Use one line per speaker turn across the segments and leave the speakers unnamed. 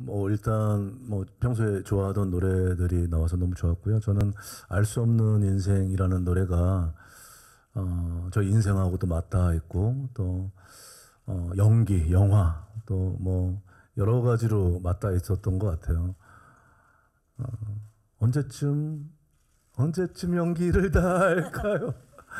뭐 일단 뭐 평소에 좋아하던 노래들이 나와서 너무 좋았고요. 저는 알 수 없는 인생이라는 노래가 저 인생하고도 맞닿아 있고 또 연기, 영화 또 뭐 여러 가지로 맞닿아 있었던 것 같아요. 언제쯤 연기를 다 할까요?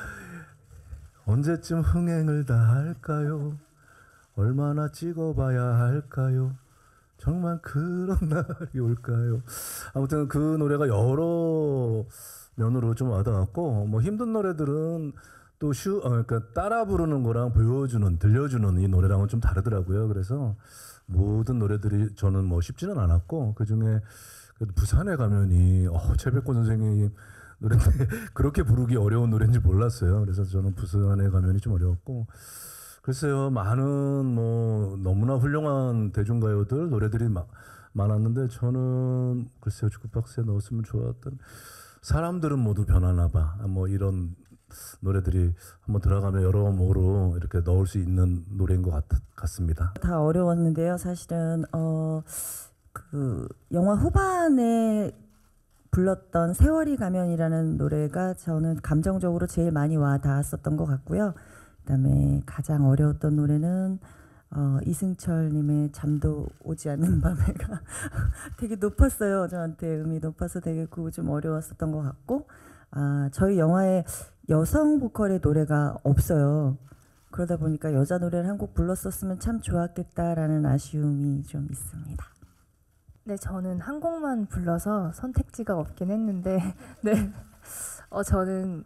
언제쯤 흥행을 다 할까요? 얼마나 찍어봐야 할까요? 정말 그런 날이 올까요? 아무튼 그 노래가 여러 면으로 좀 와닿았고, 뭐 힘든 노래들은 또 그러니까 따라 부르는 거랑 보여주는, 들려주는 이 노래랑은 좀 다르더라고요. 그래서 모든 노래들이 저는 뭐 쉽지는 않았고, 그 중에 부산에 가면이 최백호 선생님 노래인데 그렇게 부르기 어려운 노래인지 몰랐어요. 그래서 저는 부산에 가면이 좀 어려웠고, 글쎄요, 많은 뭐 너무나 훌륭한 대중가요들 노래들이 많았는데 저는 글쎄요, 주크박스에 넣었으면 좋았던 사람들은 모두 변하나 봐. 뭐 이런 노래들이 한번 들어가면 여러모로 이렇게 넣을 수 있는 노래인 것 같습니다.
다 어려웠는데요. 사실은 그 영화 후반에 불렀던 세월이 가면이라는 노래가 저는 감정적으로 제일 많이 와 닿았었던 것 같고요. 그다음에 가장 어려웠던 노래는 이승철님의 잠도 오지 않는 밤에가 되게 높았어요. 저한테 음이 높아서 되게 그거 좀 어려웠었던 것 같고, 저희 영화에 여성 보컬의 노래가 없어요. 그러다 보니까 여자 노래를 한 곡 불렀었으면 참 좋았겠다라는 아쉬움이 좀 있습니다.
네, 저는 한 곡만 불러서 선택지가 없긴 했는데, 네, 저는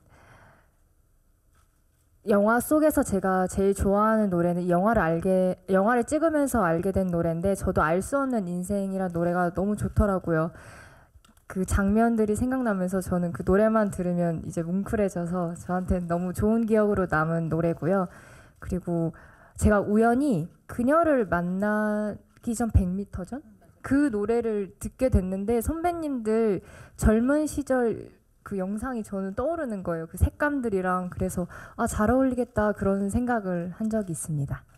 영화 속에서 제가 제일 좋아하는 노래는 영화를 찍으면서 알게 된 노래인데, 저도 알 수 없는 인생이란 노래가 너무 좋더라고요. 그 장면들이 생각나면서 저는 그 노래만 들으면 이제 뭉클해져서 저한테 너무 좋은 기억으로 남은 노래고요. 그리고 제가 우연히 그녀를 만나기 전 100m 전? 그 노래를 듣게 됐는데 선배님들 젊은 시절 그 영상이 저는 떠오르는 거예요. 그 색감들이랑. 그래서 잘 어울리겠다 그런 생각을 한 적이 있습니다.